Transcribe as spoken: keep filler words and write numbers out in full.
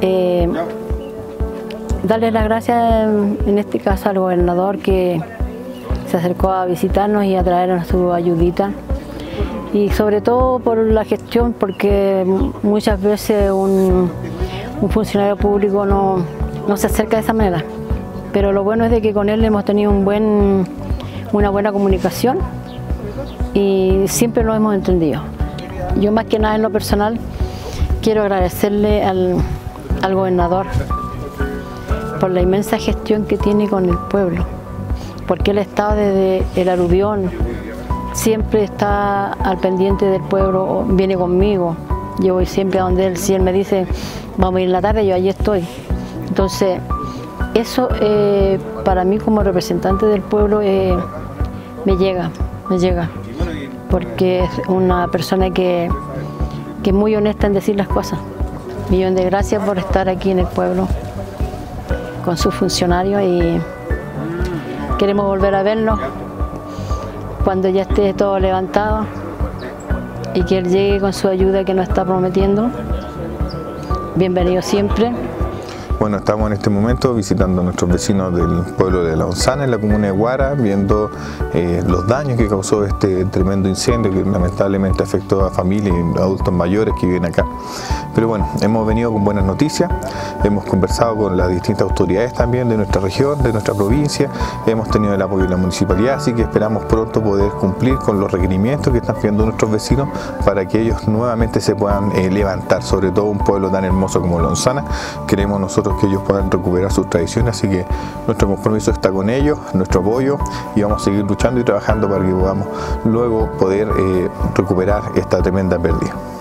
eh, darle las gracias en este caso al gobernador que se acercó a visitarnos y a traernos su ayudita. Y sobre todo por la gestión, porque muchas veces un, un funcionario público no, no se acerca de esa manera. Pero lo bueno es de que con él hemos tenido un buen, una buena comunicación y siempre lo hemos entendido. Yo más que nada en lo personal quiero agradecerle al, al gobernador por la inmensa gestión que tiene con el pueblo, porque él ha estado desde el aluvión, siempre está al pendiente del pueblo, viene conmigo, yo voy siempre a donde él, si él me dice vamos a ir en la tarde, yo allí estoy. Entonces eso eh, para mí como representante del pueblo eh, me llega, me llega, porque es una persona que, que es muy honesta en decir las cosas. Millón de gracias por estar aquí en el pueblo con sus funcionarios y queremos volver a verlo cuando ya esté todo levantado y que él llegue con su ayuda que nos está prometiendo. Bienvenido siempre. Bueno, estamos en este momento visitando a nuestros vecinos del pueblo de La Onzana, en la comuna de Guara, viendo eh, los daños que causó este tremendo incendio que lamentablemente afectó a familias y adultos mayores que viven acá. Pero bueno, hemos venido con buenas noticias, hemos conversado con las distintas autoridades también de nuestra región, de nuestra provincia, hemos tenido el apoyo de la municipalidad, así que esperamos pronto poder cumplir con los requerimientos que están pidiendo nuestros vecinos para que ellos nuevamente se puedan eh, levantar, sobre todo un pueblo tan hermoso como La Onzana. Queremos nosotros que ellos puedan recuperar sus tradiciones, así que nuestro compromiso está con ellos, nuestro apoyo, y vamos a seguir luchando y trabajando para que podamos luego poder eh, recuperar esta tremenda pérdida.